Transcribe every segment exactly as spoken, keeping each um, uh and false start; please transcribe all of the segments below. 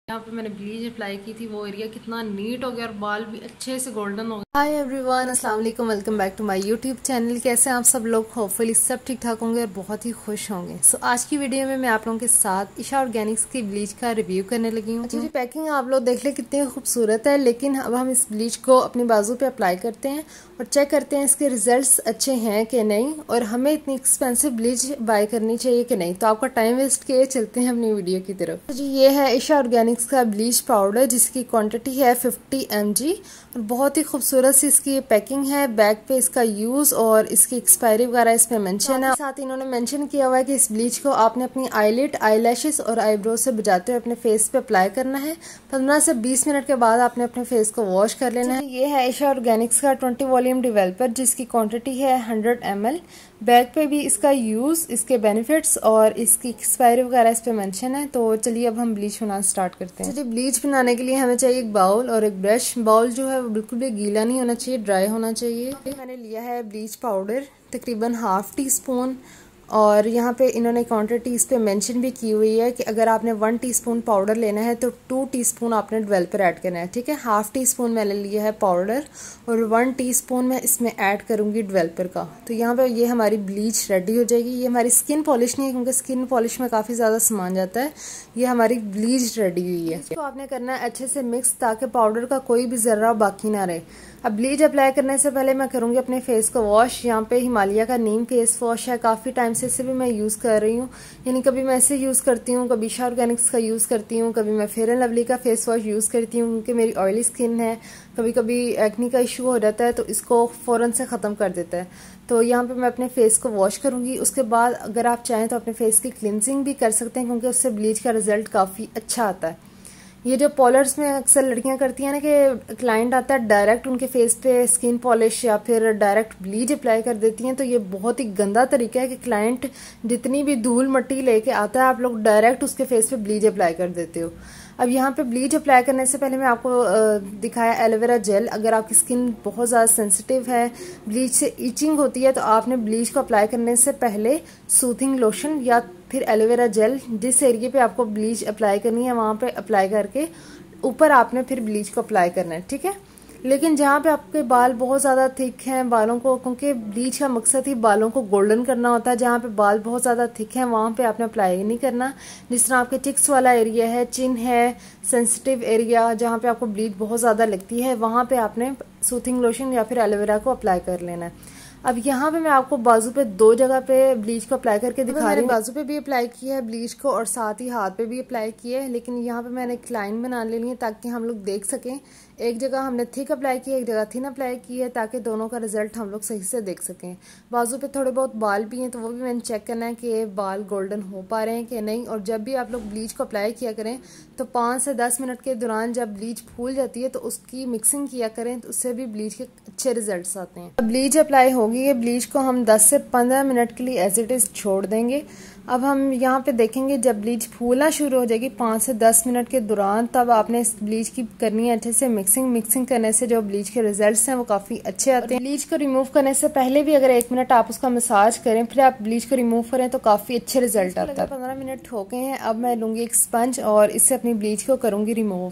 यहाँ पे मैंने ब्लीच अप्लाई की थी, वो एरिया कितना नीट हो गया और बाल भी अच्छे से गोल्डन हो गए। हाय एवरीवन, अस्सलाम वालेकुम, welcome back to my YouTube channel. कैसे हैं आप सब लोग? होपफुली सब ठीक ठाक होंगे और बहुत ही खुश होंगे। सो so, आज की वीडियो में मैं आप लोगों के साथ ईशा ऑर्गेनिक्स की ब्लीच का रिव्यू करने लगी हूँ। जी पैकिंग आप लोग देख ले कितनी खूबसूरत है, लेकिन अब हम इस ब्लीच को अपनी बाजू पे अप्लाई करते हैं और चेक करते हैं इसके रिजल्ट्स अच्छे हैं कि नहीं, और हमें इतनी एक्सपेंसिव ब्लीच बाय करनी चाहिए कि नहीं। तो आपका टाइम वेस्ट किए चलते हैं अपनी वीडियो की तरफ। तो जी ये है ईशा ऑर्गेनिक्स का ब्लीच पाउडर, जिसकी क्वांटिटी है फिफ्टी एम जी और बहुत ही खूबसूरत सी इसकी पैकिंग है। बैक पे इसका यूज और इसकी एक्सपायरी वगैरह इस पे मेंशन है। साथ इन्होंने मेंशन किया हुआ है कि इस ब्लीच को आपने अपनी आईलिड, आईलैशेस और आईब्रो से बजाते हुए अपने फेस पे अप्लाई करना है। पंद्रह से बीस मिनट के बाद आपने अपने फेस को वॉश कर लेना है। ये है ईशा ऑर्गेनिक्स का ट्वेंटी वॉल्यूम डिवेलपर, जिसकी क्वांटिटी है हंड्रेड एम एल। बैक पे भी इसका यूज, इसके बेनिफिट्स और इसकी एक्सपायरी वगैरह इस पे मेंशन है। तो चलिए अब हम ब्लीच बनाना स्टार्ट करते हैं। चलिए ब्लीच बनाने के लिए हमें चाहिए एक बाउल और एक ब्रश। बाउल जो है वो बिल्कुल भी गीला नहीं होना चाहिए, ड्राई होना चाहिए। मैंने लिया है ब्लीच पाउडर तकरीबन हाफ टी स्पून, और यहाँ पे इन्होंने क्वांटिटी इस पे मेंशन भी की हुई है कि अगर आपने वन टीस्पून पाउडर लेना है तो टू टीस्पून आपने डेवलपर ऐड करना है। ठीक है, हाफ टी स्पून मैंने लिया है पाउडर और वन टीस्पून मैं इसमें ऐड करूँगी डेवलपर का। तो यहाँ पे ये हमारी ब्लीच रेडी हो जाएगी। ये हमारी स्किन पॉलिश नहीं है, क्योंकि स्किन पॉलिश में काफ़ी ज़्यादा सामान जाता है। ये हमारी ब्लीच रेडी हुई है। इसको आपने करना है अच्छे से मिक्स, ताकि पाउडर का कोई भी ज़र्रा बाकी ना रहे। अब ब्लीच अप्लाई करने से पहले मैं करूँगी अपने फेस को वॉश। यहाँ पे हिमालय का नीम फेस वॉश है, काफ़ी टाइम से इसे भी मैं यूज़ कर रही हूँ। यानी कभी मैं इसे यूज़ करती हूँ, कभी ईशा ऑर्गेनिक्स का यूज़ करती हूँ, कभी मैं फेयर एंड लवली का फेस वॉश यूज़ करती हूँ, क्योंकि मेरी ऑयली स्किन है। कभी कभी एक्नी का इशू हो जाता है तो इसको फ़ौरन से ख़त्म कर देता है। तो यहाँ पे मैं अपने फेस को वॉश करूँगी। उसके बाद अगर आप चाहें तो अपने फेस की क्लिनजिंग भी कर सकते हैं, क्योंकि उससे ब्लीच का रिजल्ट काफ़ी अच्छा आता है। ये जो पॉलर्स में अक्सर लड़कियां करती हैं ना कि क्लाइंट आता है डायरेक्ट उनके फेस पे स्किन पॉलिश या फिर डायरेक्ट ब्लीच अप्लाई कर देती हैं, तो ये बहुत ही गंदा तरीका है कि क्लाइंट जितनी भी धूल मट्टी लेके आता है आप लोग डायरेक्ट उसके फेस पे ब्लीच अप्लाई कर देते हो। अब यहाँ पे ब्लीच अप्लाई करने से पहले मैं आपको दिखाया एलोवेरा जेल। अगर आपकी स्किन बहुत ज़्यादा सेंसिटिव है, ब्लीच से इचिंग होती है, तो आपने ब्लीच को अप्लाई करने से पहले सूथिंग लोशन या फिर एलोवेरा जेल, जिस एरिया पे आपको ब्लीच अप्लाई करनी है वहाँ पे अप्लाई करके ऊपर आपने फिर ब्लीच को अप्लाई करना है। ठीक है, लेकिन जहाँ पे आपके बाल बहुत ज़्यादा थिक हैं, बालों को, क्योंकि ब्लीच का मकसद ही बालों को गोल्डन करना होता है, जहाँ पे बाल बहुत ज़्यादा थिक हैं वहाँ पे आपने अप्लाई नहीं करना। जिस तरह आपके टिक्स वाला एरिया है, चिन है, सेंसिटिव एरिया जहाँ पे आपको ब्लीच बहुत ज़्यादा लगती है, वहाँ पे आपने सूथिंग लोशन या फिर एलोवेरा को अप्लाई कर लेना है। अब यहाँ पे मैं आपको बाजू पे दो जगह पे ब्लीच को अप्लाई करके दिखा रही हूँ। बाजू पे भी अप्लाई किया है ब्लीच को और साथ ही हाथ पे भी अप्लाई किया है, लेकिन यहाँ पे मैंने एक लाइन बना लेनी है ताकि हम लोग देख सकें। एक जगह हमने थिक अप्लाई की है, एक जगह थिन अप्लाई की है, ताकि दोनों का रिजल्ट हम लोग सही से देख सकें। बाजू पे थोड़े बहुत बाल भी हैं, तो वो भी मैंने चेक करना है कि बाल गोल्डन हो पा रहे हैं कि नहीं। और जब भी आप लोग ब्लीच को अप्लाई किया करें तो पाँच से दस मिनट के दौरान जब ब्लीच फूल जाती है तो उसकी मिक्सिंग किया करें, तो उससे भी ब्लीच के अच्छे रिजल्ट आते हैं। ब्लीच अप्लाई होगी, ये ब्लीच को हम दस से पंद्रह मिनट के लिए एज इट इज छोड़ देंगे। अब हम यहाँ पे देखेंगे जब ब्लीच फूलना शुरू हो जाएगी पाँच से दस मिनट के दौरान, तब आपने इस ब्लीच की करनी है अच्छे से मिक्सिंग। मिक्सिंग करने से जो ब्लीच के रिजल्ट्स हैं वो काफी अच्छे आते हैं। ब्लीच को रिमूव करने से पहले भी अगर एक मिनट आप उसका मसाज करें, फिर आप ब्लीच को रिमूव करें, तो काफी अच्छे रिजल्ट आता है। पंद्रह मिनट हो गए हैं, अब मैं लूंगी एक स्पंज और इससे अपनी ब्लीच को करूंगी रिमूव।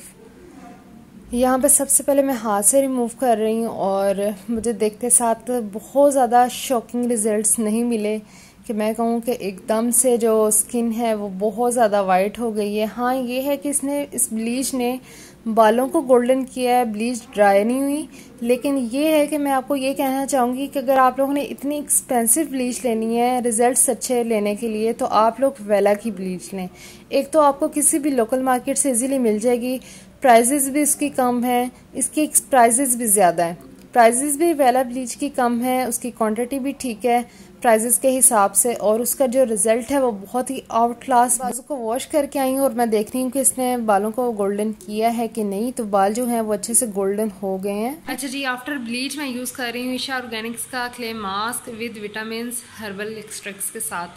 यहाँ पे सबसे पहले मैं हाथ से रिमूव कर रही हूँ और मुझे देखते साथ बहुत ज़्यादा शॉकिंग रिजल्ट्स नहीं मिले कि मैं कहूँ कि एकदम से जो स्किन है वो बहुत ज़्यादा वाइट हो गई है। हाँ, ये है कि इसने इस ब्लीच ने बालों को गोल्डन किया है, ब्लीच ड्राई नहीं हुई। लेकिन ये है कि मैं आपको ये कहना चाहूँगी कि अगर आप लोगों ने इतनी एक्सपेंसिव ब्लीच लेनी है रिजल्ट्स अच्छे लेने के लिए, तो आप लोग वेला की ब्लीच लें। एक तो आपको किसी भी लोकल मार्केट से इजीली मिल जाएगी, प्राइजेस भी इसकी कम है, इसकी प्राइजेस भी ज़्यादा है। प्राइजेस भी वेला ब्लीच की कम है, उसकी क्वांटिटी भी ठीक है प्राइजेस के हिसाब से, और उसका जो रिजल्ट है वो बहुत ही आउट क्लास। बालों को वॉश करके आई हूँ और मैं देख रही हूँ कि इसने बालों को गोल्डन किया है कि नहीं। तो बाल जो हैं वो अच्छे से गोल्डन हो गए हैं। अच्छा जी, आफ्टर ब्लीच मैं यूज़ कर रही हूँ ईशा ऑर्गेनिक्स का clay mask with vitamin herbal extracts के साथ।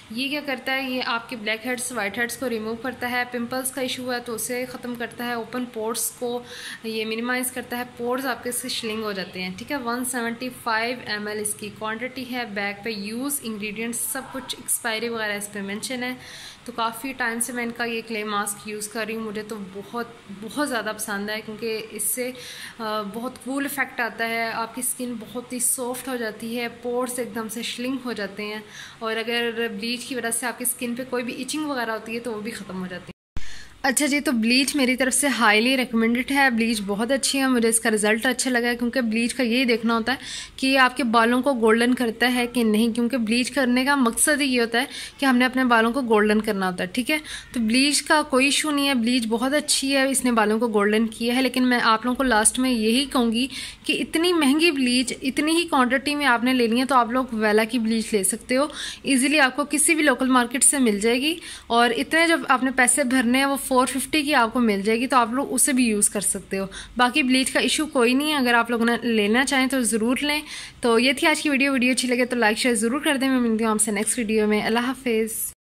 ये क्या करता है, ये आपके ब्लैक हेड्स वाइट हेड्स को रिमूव करता है, पिंपल्स का इशू है तो उसे ख़त्म करता है, ओपन पोर्स को ये मिनिमाइज़ करता है, पोर्स आपके इससे श्लिंग हो जाते हैं। ठीक है, one seventy five M L इसकी क्वांटिटी है। बैक पे यूज़ इंग्रेडिएंट्स सब कुछ एक्सपायरी वगैरह इस पर मेंशन है। तो काफ़ी टाइम से मैं इनका ये क्ले मास्क यूज़ कर रही हूँ, मुझे तो बहुत बहुत ज़्यादा पसंद है क्योंकि इससे बहुत कूल इफ़ेक्ट आता है, आपकी स्किन बहुत ही सॉफ्ट हो जाती है, पोर्स एकदम से श्लिंक हो जाते हैं, और अगर ब्लीच की वजह से आपकी स्किन पे कोई भी इचिंग वगैरह होती है तो वो भी ख़त्म हो जाती है। अच्छा जी, तो ब्लीच मेरी तरफ से हाईली रिकमेंडेड है। ब्लीच बहुत अच्छी है, मुझे इसका रिज़ल्ट अच्छा लगा है क्योंकि ब्लीच का यही देखना होता है कि ये आपके बालों को गोल्डन करता है कि नहीं, क्योंकि ब्लीच करने का मकसद ही ये होता है कि हमने अपने बालों को गोल्डन करना होता है। ठीक है, तो ब्लीच का कोई इशू नहीं है, ब्लीच बहुत अच्छी है, इसने बालों को गोल्डन किया है। लेकिन मैं आप लोगों को लास्ट में यही कहूँगी कि इतनी महंगी ब्लीच इतनी ही क्वान्टिटी में आपने लेनी है तो आप लोग वेला की ब्लीच ले सकते हो, ईजिली आपको किसी भी लोकल मार्केट से मिल जाएगी, और इतने जब आपने पैसे भरने हैं वो फोर फिफ्टी की आपको मिल जाएगी, तो आप लोग उसे भी यूज़ कर सकते हो। बाकी ब्लीच का इशू कोई नहीं है, अगर आप लोगों ने लेना चाहें तो ज़रूर लें। तो ये थी आज की वीडियो वीडियो अच्छी लगे तो लाइक शेयर ज़रूर कर दें। मैं मिलती हूँ आपसे नेक्स्ट वीडियो में। अल्लाह हाफिज़।